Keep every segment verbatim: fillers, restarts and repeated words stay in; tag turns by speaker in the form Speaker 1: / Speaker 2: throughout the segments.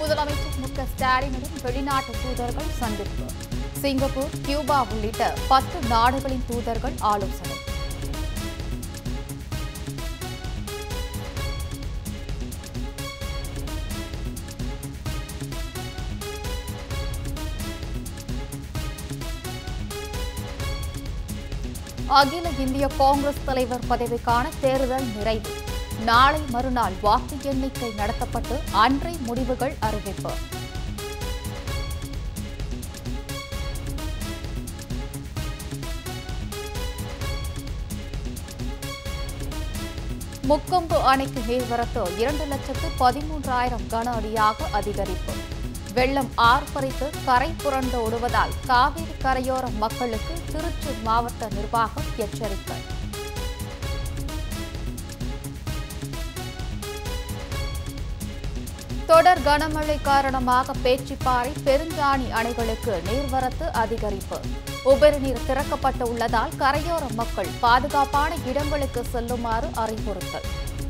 Speaker 1: முதலமைச்சர் மு க ஸ்டாலினுடன் வெளிநாட்டு தூதர்கள் சந்திப்பு. சிங்கப்பூர், கியூபா உள்ளிட்ட பத்து நாடுகளின் தூதர்கள் ஆலோசனை. அகில இந்திய காங்கிரஸ் தலைவர் பதவிக்கான தேர்தல் நிறைவு. நாளை மறுநாள் வாக்கு எண்ணிக்கை நடத்தப்பட்டு அன்றை முடிவுகள் அறிவிப்பு. முக்கொம்பு அணைக்கு நீர்வரத்து இரண்டு லட்சத்து பதிமூன்றாயிரம் கன அடியாக அதிகரிப்பு. வெள்ளம் ஆர்ப்பரித்து கரை புரண்டு ஓடுவதால் காவிரி கரையோர மக்களுக்கு திருச்சூர் மாவட்ட நிர்வாகம் எச்சரிக்கை. தொடர் கனமழை காரணமாக பேச்சிப்பாறை, பெருஞ்சாணி அணைகளுக்கு நீர்வரத்து அதிகரிப்பு. உபரி நீர் திறக்கப்பட்டு உள்ளதால் கரையோர மக்கள் பாதுகாப்பான இடங்களுக்கு செல்லுமாறு அறிவுறுத்தல்.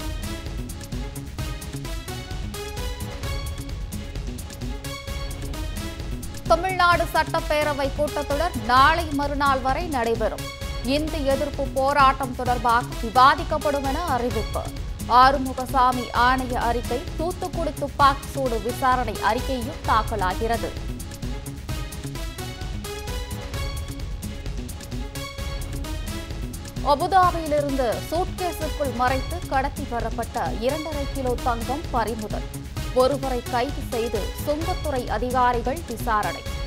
Speaker 1: தமிழ்நாடு சட்டப்பேரவை கூட்டத்தொடர் நாளை மறுநாள் வரை நடைபெறும். இந்தி எதிர்ப்பு போராட்டம் தொடர்பாக விவாதிக்கப்படும் என அறிவிப்பு. ஆறுமுகசாமி ஆணைய அறிக்கை, தூத்துக்குடி துப்பாக்கி சூடு விசாரணை அறிக்கையும் தாக்கலாகிறது. அபுதாபியிலிருந்து சூட்கேஸுக்குள் மறைத்து கடத்தி வரப்பட்ட இரண்டரை கிலோ தங்கம் பறிமுதல். ஒருவரை கைது செய்து சுங்கத்துறை அதிகாரிகள் விசாரணை.